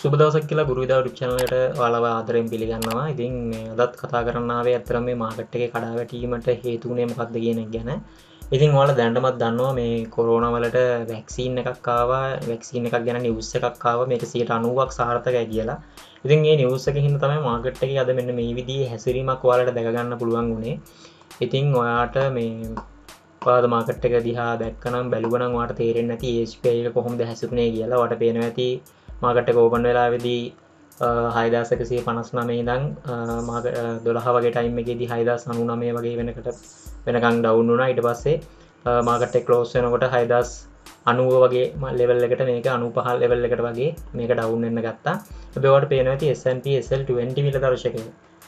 සුබ දවසක් කියලා ගුරුවිදා YouTube channel එකට ඔයාලව ආදරෙන් පිළිගන්නවා. ඉතින් මේ අදත් කතා කරන්න ආවේ අත්‍තරම මේ මාකට් එකේ කඩා වැටීමට හේතු වුණේ මොකක්ද කියන එක ගැන. ඉතින් ඔයාලා දැනටමත් දන්නවා මේ කොරෝනා වලට වැක්සීන් එකක් ආවා. වැක්සීන් එකක් ගැන නිවුස් එකක් ආවා. මේක 90%ක් සාර්ථකයි කියලා. ඉතින් මේ නිවුස් එකකින් හින්දා තමයි මාකට් එකේ අද මෙන්න මේ විදිහේ හැසිරීමක් ඔයාලට දැක ගන්න පුළුවන් වුණේ. ඉතින් ඔයාට මේ ඔයාලා මාකට් එක දිහා දැක්කනම් බැලුවනම් ඔයාට තේරෙන්නේ නැති HPI එක කොහොමද හැසිරුනේ කියලා. ඔයාට පේනවා ඇති මාකට් එක ඕපන් වෙලාවේදී 6159 ඉඳන් 12 වගේ ටයිම් එකේදී 6099 වගේ වෙනකන් ඩවුන් වුණා. ඊට පස්සේ මාකට් එක ක්ලෝස් වෙනකොට 6090 වගේ ලෙවල් එකට මේක 95 ලෙවල් එකට වගේ මේක ඩවුන් වෙන්න ගත්තා. හැබැයි ඔයාලට පේනවා ඇති S&P SL20 මිල දර්ශකය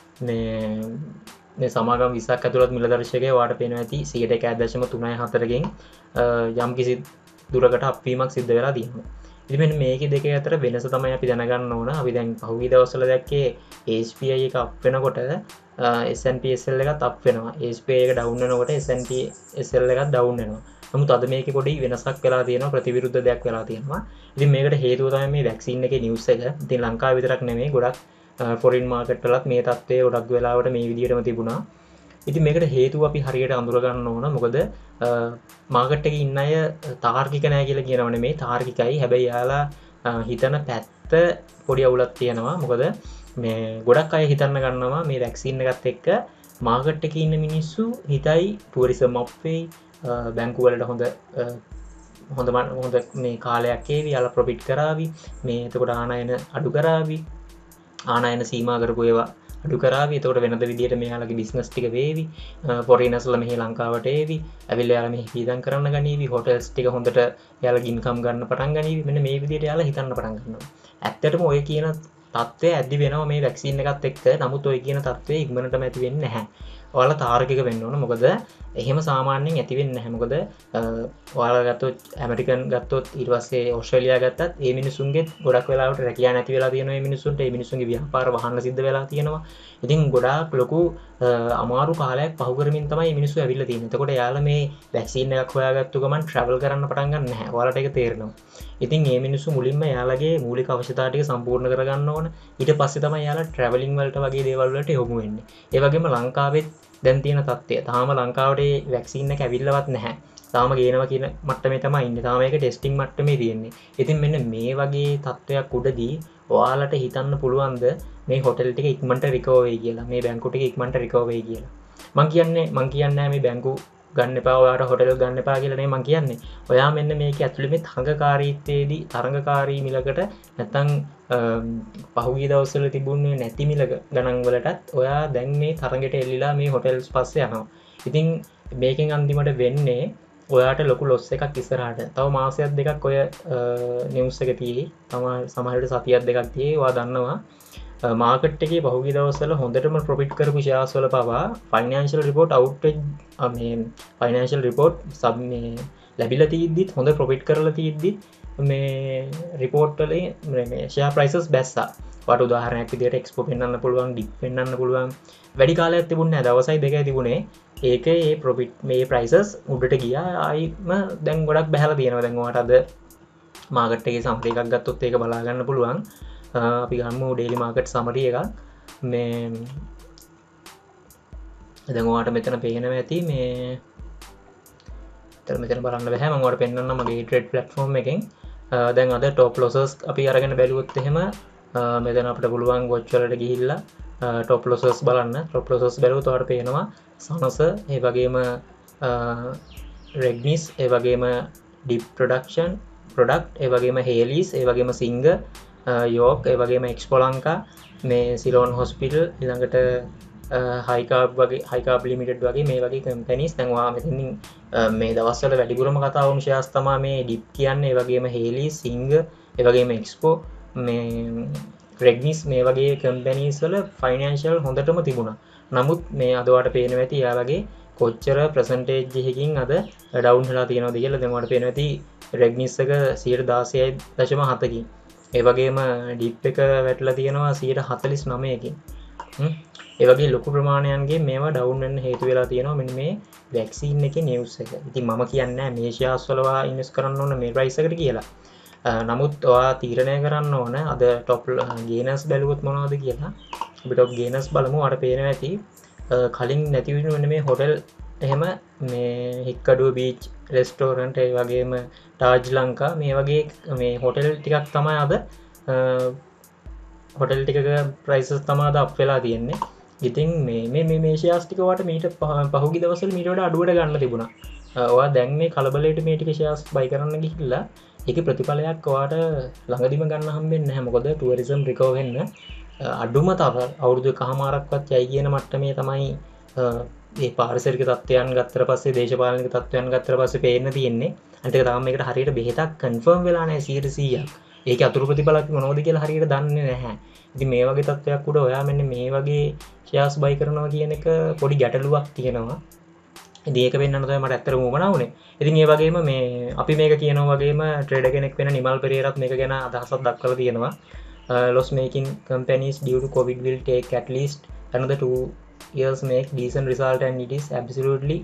මේ සමාගම් 20ක් ඇතුළත් මිල දර්ශකය ඔයාලට පේනවා ඇති 1.3.4 ගෙන් යම් කිසි දුරකට අප්වීමක් සිද්ධ වෙලා තියෙනවා. ඉතින් මෙන්න මේකේ දෙකේ අතර වෙනස තමයි අපි දැනගන්න ඕන. අපි දැන් පහුගිය දවස්වල දැක්කේ HPI එක අප් වෙනකොට S&P SL එකත් අප් වෙනවා. HPI එක ඩවුන් වෙනකොට S&P SL එකත් ඩවුන් වෙනවා. නමුත් අද මේකේ පොඩි වෙනසක් වෙලා තියෙනවා, ප්‍රතිවිරුද්ධ දෙයක් වෙලා තියෙනවා. ඉතින් මේකට හේතුව තමයි මේ වැක්සින් එකේ නිවුස් එක. ඉතින් ලංකාව විතරක් නෙමෙයි ගොඩක් ෆොරින් මාකට් වලත් මේ තත්ත්වය ගොඩක් වෙලාවට මේ විදිහටම තිබුණා. ඉතින් මේකට හේතුව අපි හරියට අඳුර ගන්න ඕන. මොකද මාකට් එකේ ඉන්න අය තාර්කික නැහැ කියලා කියනව නෙමෙයි, තාර්කිකයි. හැබැයි යාලා හිතන පැත්ත පොඩි අවුලක් තියෙනවා. මොකද මේ ගොඩක් අය හිතන්න ගන්නවා මේ වැක්සින් එකත් එක්ක මාකට් එකේ ඉන්න මිනිස්සු හිතයි ටුවරිසම් අප් වෙයි, බැංකු වලට හොඳ මේ කාලයක් ඒවි, යාලා ප්‍රොෆිට් කරાવી, මේ එතකොට ආනයන අඩු කරાવી, ආනයන සීමා කරපු ඒවා අඩු කරાવી. එතකොට වෙනද විදියට මෙයාලගේ බිස්නස් ටික වේවි, ෆොරිනර්ස්ලා මෙහි ලංකාවට ඒවි, ඇවිල්ලා යාලා මෙහි පීදම් කරන්න ගනීවි, හොටල්ස් ටික හොඳට යාලගේ ඉන්කම් ගන්න පටන් ගනීවි. මෙන්න මේ විදියට යාලා හිතන්න පටන් ගන්නවා. ඇත්තටම ඔය කියන තත්ත්වය ඇද්දි වෙනවා මේ වැක්සින් එකත් එක්ක. නමුත් ඔය කියන තත්ත්වය ඉක්මනටම ඇති වෙන්නේ නැහැ. ඔයාලා තාර්කික වෙන්න ඕන. මොකද එහෙම සාමාන්‍යයෙන් ඇති වෙන්නේ නැහැ. මොකද ඔයාලා ගත්තොත් ඇමරිකන් ගත්තොත් ඊට පස්සේ ඕස්ට්‍රේලියා ගත්තත් මේ මිනිසුන්ගේ ගොඩක් වෙලාවට රැකියාව නැති වෙලා තියෙනවා. මේ මිනිසුන්ට මේ මිනිසුන්ගේ ව්‍යාපාර වහන්න සිද්ධ වෙලා තියෙනවා. ඉතින් ගොඩාක් ලොකු අමාරු කාලයක් පහු කරමින් තමයි මිනිස්සු ඇවිල්ලා තියෙන්නේ. එතකොට යාලා මේ වැක්සින් එකක් හොයාගත්තු ගමන් ට්‍රැවල් කරන්න පටන් ගන්න නැහැ. ඔයාලට ඒක තේරෙනවා. ඉතින් මේ මිනිස්සු මුලින්ම යාලගේ මූලික අවශ්‍යතා ටික සම්පූර්ණ කරගන්න ඕන. ඊට පස්සේ තමයි යාලා ට්‍රැවලින් වලට වගේ දේවල් වලට යොමු වෙන්නේ. ඒ වගේම ලංකාවෙත් දැන් තියෙන තත්ත්වය තාම ලංකාවට වැක්සින් එක ඇවිල්ලවත් නැහැ. තාම ගේනවා කියන මට්ටමේ තමයි ඉන්නේ. තාම ඒක ටෙස්ටිං මට්ටමේ තියෙන්නේ. ඉතින් මෙන්න මේ වගේ තත්ත්වයක් උඩදී ඔයාලට හිතන්න පුළුවන්ද මේ හොටෙල් ටික ඉක්මනට රිකවර් වෙයි කියලා, මේ බැංකු ටික ඉක්මනට රිකවර් වෙයි කියලා? මං කියන්නේ මේ බැංකු ගන්න එපා, ඔයාලට හොටෙල් ගන්න එපා කියලා නෙමෙයි මං කියන්නේ. ඔයා මෙන්න මේක ඇතුළේ මේ තරඟකාරීත්වයේදී තරඟකාරී මිලකට නැත්තම් පහුගිය දවස්වල තිබුණේ නැති මිල ගණන් වලටත් ඔයා දැන් මේ තරඟෙට එල්ලිලා මේ හොටෙල්ස් පස්සේ යනවා. ඉතින් මේකෙන් අන්තිමට වෙන්නේ ඔයාට ලොකු ලොස් එකක් ඉස්සරහට. තව මාසයක් දෙකක් ඔය නිවුස් එක තියෙයි. තමයි සමහරවිට සතියක් දෙකක් තියෙයි. ඔයා දන්නවා මාකට් එකේ පහුගිය දවස්වල හොඳටම ප්‍රොෆිට් කරපු ෂෙයාර්ස් වල පවා ෆයිනෑන්ෂල් රිපෝට් මේ ෆයිනෑන්ෂල් රිපෝට් මේ ලැබිලා තියෙද්දිත් හොඳ ප්‍රොෆිට් කරලා තියෙද්දිත් මේ රිපෝට් වල මේ ෂෙයාර් ප්‍රයිසස් බැස්සා. වට උදාහරණයක් විදිහට එක්ස්පෝ පෙන්වන්න පුළුවන්, ඩිප් පෙන්වන්න පුළුවන්. වැඩි කාලයක් තිබුණේ නැහැ. දවසයි දෙකයි තිබුණේ. ඒකේ මේ ප්‍රොෆිට් මේ ප්‍රයිසස් උඩට ගියා. ආයිම දැන් ගොඩක් බහැලා තියෙනවා. දැන් ඔයාට අද මාකට් එකේ සම්ප්‍රේ එකක් ගත්තොත් ඒක බලා ගන්න පුළුවන්. අපි ගමු ඩේලි මාකට් සමරි එකක්. මේ දැන් ඔයාට මෙතන පේනවා ඇති මේ මෙතන බලන්න බෑ. මම ඔයාලට පෙන්නන්නම් මගේ ට්‍රේඩ් ප්ලැට්ෆෝම් එකෙන්. දැන් අද ටොප් ලොසස් අපි අරගෙන බැලුවොත් එහෙම මෙතන අපිට පුළුවන් වොච් වලට ගිහිල්ලා ටොප් ලොසස් බලන්න. ටොප් ලොසස් බැලුවොත් ඔයාලට පේනවා සනස, ඒ වගේම රෙග්නිස්, ඒ වගේම ඩිප් ප්‍රොඩක්ට්, ඒ වගේම හේලිස්, ඒ වගේම සිංග, යෝක්, ඒ වගේම එක්ස්පෝ ලංකා, මේ සිලෝන් හොස්පිටල්, ඊළඟට හයිකාබ් ලිමිටඩ් වගේ මේ වගේ කම්පැනිස්. දැන් ඔයා මෙතනින් මේ දවස්වල වැඩිපුරම කතා වුණු ෂෙයාර්ස් තමයි මේ ඩිප් කියන්නේ, ඒ වගේම හේලිස්, සිංග, ඒ වගේම එක්ස්පෝ, මේ රෙග්නිස්, මේ වගේ කම්පැනිස් වල ෆයිනෑන්ෂල් හොඳටම තිබුණා. නමුත් මේ අද ඔයාලට පේනවා ඇති යාලගේ කොච්චර ප්‍රසන්ටේජ් එකකින් අද ඩවුන් වෙලා තියෙනවද කියලා. දැන් ඔයාලට පේනවා ඇති රෙග්නිස් එක 16.7කින්, ඒ වගේම ඩිප් එක වැටලා තියෙනවා 149කින්. ඒ වගේ ලොකු ප්‍රමාණයන්ගේ මේවා ඩවුන් වෙන්න හේතු වෙලා තියෙනවා මෙන්න මේ වැක්සින් එකේ නිවුස් එක. ඉතින් මම කියන්නේ මේ ෂෙයාර්ස් වල ඉන්වෙස්ට් කරන්න ඕන මේ ප්‍රයිස් එකට කියලා. නමුත් ඔයා තීරණය කරන්න ඕන අද ටොප් ගේනස් බැලුවොත් මොනවද කියලා. අපි ටොප් ගේනස් බලමු. අර පේනවා ඇති කලින් නැති වෙන මේ හොටෙල් එහෙම මේ හික්කඩුව බීච් රෙස්ටෝරන්ට් ඒ වගේම ටාජ් ලංකා මේ වගේ මේ හොටෙල් ටිකක් තමයි අද හොටෙල් ටික ප්‍රයිසස් තමාද අප් වෙලා තියෙන්නේ. ඉතින් මේ ෂෙයාර්ස් ටික වට මීට පහුගිය දවස්වල මීට වඩා අඩුවට ගන්න තිබුණා. ඔයා දැන් මේ කලබලයට මේ ටික ෂෙයාර්ස් බයි කරන්න ගිහිල්ලා ඒකේ ප්‍රතිඵලයක් ඔයාට ළඟදිම ගන්න හම්බෙන්නේ නැහැ. මොකද ටුවරිසම් රිකවර් වෙන්න අඩුම තව අවුරුදු එකහමාරක්වත් යයි කියන මට්ටමේ තමයි ඒ පාරිසරික තත්ත්වයන් ගත්තට පස්සේ දේශපාලනික තත්ත්වයන් ගත්තට පස්සේ පේන්න තියෙන්නේ. අනිත් එක තාම මේකට හරියට බෙහෙතක් කන්ෆර්ම් වෙලා නැහැ 100%ක්. ඒක අතුරු ප්‍රතිඵලක් මොනවද කියලා හරියට දන්නේ නැහැ. ඉතින් මේ වගේ තත්ත්වයක් උඩ ඔයා මෙන්න මේ වගේ ෂෙයාර්ස් බයි කරනවා කියන එක පොඩි ගැටලුවක් තියෙනවා. ඉතින් ඒක වෙන්නන්න තමයි මට ඇත්තටම උවමනා වුනේ. ඉතින් ඒ වගේම මේ අපි මේක කියනවා වගේම ට්‍රේඩර් කෙනෙක් වෙන නිමල් පෙරේරාත් මේක ගැන අදහසක් දක්වලා තියෙනවා. Loss making companies due to COVID will take at least another 2 years make decent result, and it is absolutely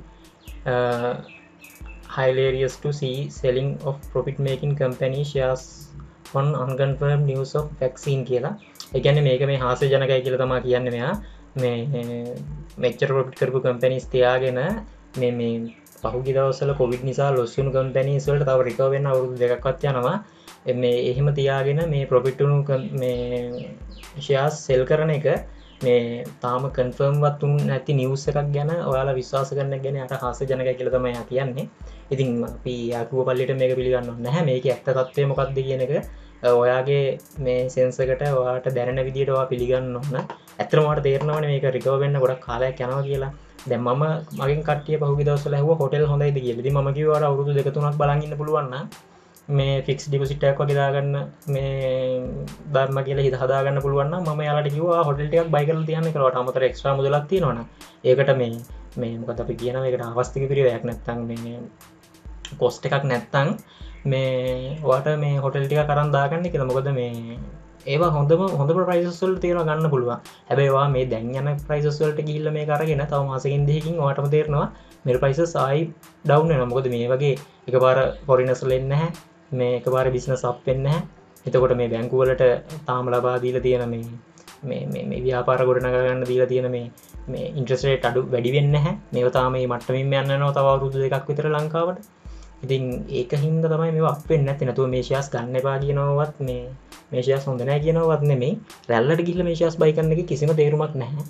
hilarious to see selling of profit making company shares on unconfirmed news of vaccine කියලා. ඒ කියන්නේ මේක මේ හාස්‍යජනකයි කියලා තමයි කියන්නේ මෙයා. මේ මෙච්චර ප්‍රොෆිට් කරපු කම්පැනිස් තියාගෙන මේ පහුගිය දවස්වල කොවිඩ් නිසා ලොස් වුණු කම්පැනිස් වලට තව රිකවර් වෙන්න අවුරුදු දෙකක්වත් යනවා. මේ එහෙම තියාගෙන මේ ප්‍රොෆිට් වුණු මේ ෂෙයාර්ස් සෙල් කරන එක මේ තාම කන්ෆර්ම් වත් නැති නිවුස් එකක් ගැන ඔයාලා විශ්වාස කරන එක ගැන යට හාස්‍යජනකයි කියලා තමයි යා කියන්නේ. ඉතින් අපි යාකුව පල්ලියට මේක පිළිගන්නව නැහැ. මේකේ ඇත්ත තත්ත්වය මොකක්ද කියන එක ඔයාගේ මේ සෙන්ස් එකට ඔයාට දැනෙන විදිහට ඔයා පිළිගන්න ඕන. ඇත්තටම ඔයාට තේරෙනවනේ මේක රිකවර් වෙන්න ගොඩක් කාලයක් යනවා කියලා. දැන් මම මගෙන් කට්ටිය පහුගිය දවස්වල ඇහුවා හොටෙල් හොඳයිද කියලා. ඉතින් මම කිව්වා අර අවුරුදු 2-3ක් බලන් ඉන්න පුළුවන් නම් මේ ෆික්ස් ඩිපොසිට් එකක් වගේ දාගන්න මේ ධර්ම කියලා හිත හදාගන්න පුළුවන් නම් මම යාලට කිව්වා හොටෙල් ටිකක් බයි කරලා තියන්න කියලා. වට අමතර එක්ස්ට්‍රා මුදලක් තියෙනවනම් ඒකට මේ මොකද අපි කියනවා ඒකට අවස්තික පිරිවැයක් නැත්තම් මේ කොස්ට් එකක් නැත්තම් මේ ඔයාට මේ හොටෙල් ටිකක් අරන් දාගන්න කියලා. මොකද මේ ඒවා හොඳ ප්‍රයිසස් වලට තියෙනවා ගන්න පුළුවන්. හැබැයි ඔයා මේ දැන් යන ප්‍රයිසස් වලට ගිහිල්ලා මේක අරගෙන තව මාසෙකින් දෙකකින් ඔයාටම තේරෙනවා මේ ප්‍රයිසස් ආයි ඩවුන් වෙනවා. මොකද මේ වගේ එකපාර ෆොරිනර්ස්ලා එන්නේ නැහැ. මේ එකපාර බිස්නස් අප් වෙන්නේ නැහැ. එතකොට මේ බැංකු වලට තාම ලබා දීලා තියෙන මේ ව්‍යාපාර ගොඩනගා ගන්න දීලා තියෙන මේ ඉන්ට්‍රස්ට් රේට් අඩු වැඩි වෙන්නේ නැහැ. මේව තාම මේ මට්ටමින්ම යන්න යනවා තව අවුරුදු දෙකක් විතර ලංකාවට. ඉතින් ඒක හින්දා තමයි මේව අප් වෙන්නේ නැත්තේ. නැතුව මේ ෂෙයාර්ස් ගන්න එපා කියනවවත් මේ ෂෙයාර්ස් හොඳ නැහැ කියනවවත් නෙමෙයි. රැල්ලට ගිහිල්ලා මේ ෂෙයාර්ස් බයි කරන එකේ කිසිම තේරුමක් නැහැ.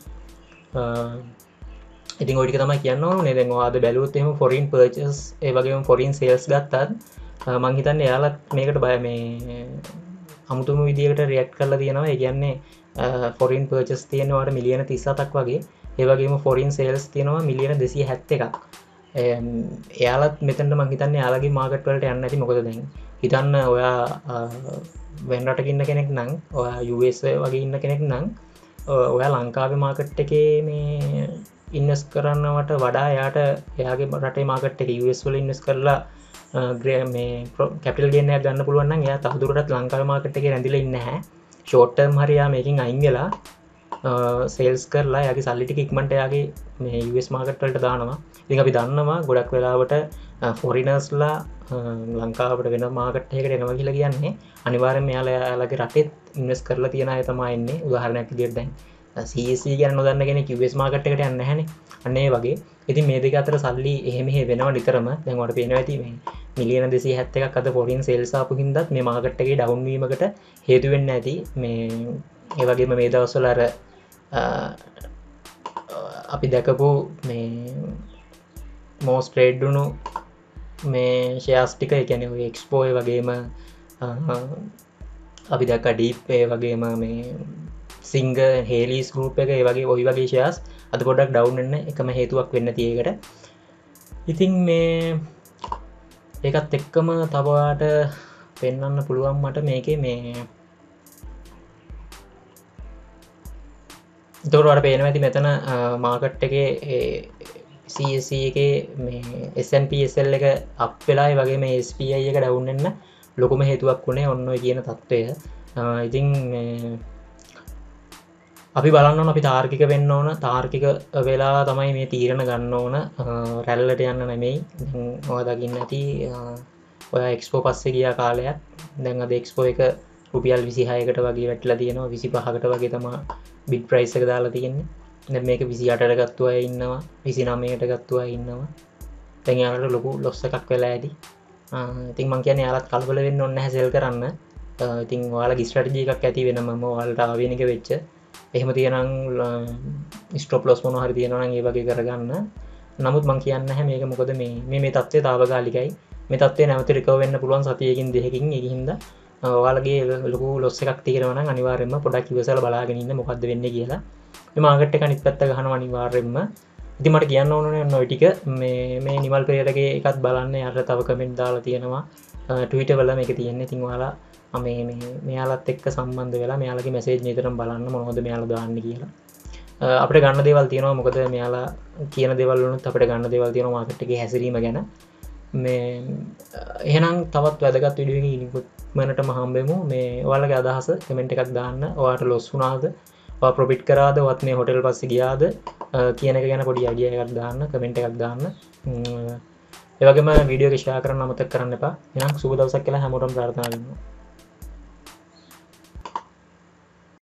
ඉතින් ඔය ටික තමයි කියන්න ඕනේ. දැන් ඔයාද බැලුවොත් එහෙම ෆොරින් පර්චේස් ඒ වගේම ෆොරින් සේල්ස් ගත්තත් මං හිතන්නේ එයාලත් මේකට බය මේ අමුතුම විදියකට රියැක්ට් කරලා තියෙනවා. ඒ කියන්නේ ෆොරින් පර්චේස් තියෙනවාට මිලියන 37ක් වගේ. ඒ වගේම ෆොරින් සේල්ස් තියෙනවා මිලියන 271ක්. එයාලත් මෙතනට මං හිතන්නේ එයාලගේ මාකට් වලට යන්න ඇති. මොකද දැන් හිතන්න ඔයා වෙන රටක ඉන්න කෙනෙක් නම් ඔයා US වගේ ඉන්න කෙනෙක් නම් ඔයා ලංකාවේ මාකට් එකේ මේ ඉන්වෙස්ට් කරනවට වඩා එයාගේ රටේ මාකට් එකේ US වල ඉන්වෙස්ට් කරලා මේ කැපිටල් ගේන් එකක් ගන්න පුළුවන් නම් එයා තවදුරටත් ලංකාවේ මාකට් එකේ රැඳිලා ඉන්නේ නැහැ. ෂෝට් ටර්ම් හරි එයා මේකෙන් අයින් වෙලා සේල්ස් කරලා එයාගේ සල්ලි ටික ඉක්මනට එයාගේ මේ US මාකට් වලට දානවා. ඉතින් අපි දන්නවා ගොඩක් වෙලාවට ෆොරිනර්ස්ලා ලංකාවට වෙන මාකට් එකකට එනවා කියලා කියන්නේ අනිවාර්යෙන්ම එයාලගේ රටෙත් ඉන්වෙස්ට් කරලා තියන අය තමයි එන්නේ. උදාහරණයක් විදිහට දැන් CSE ගැන නොදන්න කෙනෙක් US මාකට් එකට යන්නේ නැහනේ. අන්න ඒ වගේ. ඉතින් මේ දෙක අතර සල්ලි එහෙම වෙනවා නිතරම. දැන් ඔයාලට පේනවා ඇති මේ මිලියන 271ක් අද ෆොරින් සේල්ස් ආපු හින්දාත් මේ මාකට් එකේ ඩවුන් වීමකට හේතු වෙන්න ඇති. මේ ඒ වගේම මේ දවස්වල අර අපි දැකපු මේ most trade වුණු මේ ෂෙයාර්ස් ටික ඒ කියන්නේ ඔය එක්ස්පෝ ඒ වගේම අපි දැක්ක ඩීප් ඒ වගේම මේ සිංග හේලිස් ගෲප් එක ඒ වගේ ওই වගේ ෂෙයාර්ස් අද පොඩ්ඩක් ඩවුන් වෙන්න එකම හේතුවක් වෙන්න තියෙකට. ඉතින් මේ ඒකත් එක්කම තව ඔයාලට පෙන්වන්න පුළුවන් මට මේකේ මේ එතකොට ඔයාලට පේනවා ඇති මෙතන මාකට් එකේ CSE එකේ මේ S&P SL එක අප් වෙලා ඒ වගේම SPI එක ඩවුන් වෙන්න ලොකුම හේතුවක් වුණේ ඔන්න ඔය කියන තත්ත්වය. ඉතින් අපි බලන්න ඕන අපි තාර්කික වෙන්න ඕන. තාර්කික වෙලා තමයි මේ තීරණ ගන්න ඕන. රැල්ලට යන්න නෙමෙයි. දැන් ඔයා දකින්න ඇති ඔයා එක්ස්පෝ පස්සේ ගියා කාලයක් දැන් අද එක්ස්පෝ එක රුපියල් 26කට වගේ වැටලා තියෙනවා 25කට වගේ තමයි බිඩ් ප්‍රයිස් එක දාලා තියෙන්නේ. දැන් මේක 28ට ගත්තු අය ඉන්නවා 29ට ගත්තු අය ඉන්නවා. දැන් යාලට ලොකු ලොස් එකක් වෙලා ඇති. ඉතින් මං කියන්නේ යාලත් කලබල වෙන්න ඕනේ නැහැ සෙල් කරන්න. ඉතින් ඔයාලගේ ස්ට්‍රැටජි එකක් ඇති වෙනමම ඔයාලට ආවෙනික වෙච්ච. එහෙම තියෙනම් ස්ටොප් ලොස් මොනවා හරි තියෙනවා නම් ඒ වගේ කරගන්න. නමුත් මං කියන්නේ නැහැ මේක මොකද මේ තත්ත්වය తాවකාලිකයි. මේ තත්ත්වය නැවත රිකවර් වෙන්න පුළුවන් සතියකින් දෙකකින්. ඒකින්ද ඔයාලගේ ලොකු ලොස් එකක් තියෙනවා නම් අනිවාර්යයෙන්ම පොඩක් ඉවසලා බලාගෙන ඉන්න මොකද්ද වෙන්නේ කියලා. මේ මාකට් එක අනිත් පැත්ත ගහනවා අනිවාර්යයෙන්ම. ඉතින් මට කියන්න ඕනේ ඔන්න ඔය ටික මේ නිමල් පෙරේරගේ එකත් බලන්න යට තව කමෙන්ට් දාලා තියෙනවා Twitter වල මේක තියෙන්නේ. ඉතින් ඔයාලා මෙයාලත් එක්ක සම්බන්ධ වෙලා මෙයාලගේ මැසේජ් නිතරම බලන්න මොනවද මෙයාලා දාන්නේ කියලා. අපිට ගන්න දේවල් තියෙනවා මොකද මෙයාලා කියන දේවල් වලුත් අපිට ගන්න දේවල් තියෙනවා මාකට් එකේ හැසිරීම ගැන. එහෙනම් තවත් වැදගත් වීඩියෝ එකකින් ඉක්මනටම හම්බෙමු. ඔයාලගේ අදහස කමෙන්ට් එකක් දාන්න. ඔයාලට ලොස් වුණාද? ඔයා ප්‍රොෆිට් කරාද? ඔයත් මේ හොටෙල් පස්සේ ගියාද? කියන එක ගැන පොඩි අයිඩියා එකක් දාන්න, කමෙන්ට් එකක් දාන්න. ඒ වගේම වීඩියෝ එක ෂෙයා කරන්න අමතක කරන්න එපා. එහෙනම් සුබ දවසක් කියලා හැමෝටම ප්‍රාර්ථනා කරනවා.